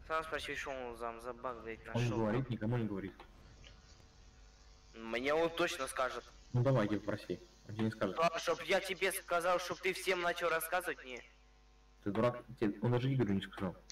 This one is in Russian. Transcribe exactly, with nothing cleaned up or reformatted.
Сам спроси, что он там за баг, блядь, Он нашел. говорит, никому не говорит. Мне он точно скажет. Ну давай, иди попроси. Он тебе не скажет. А, чтоб я тебе сказал, чтоб ты всем начал рассказывать, не. Ты дурак, тебе... он даже Игорю не сказал.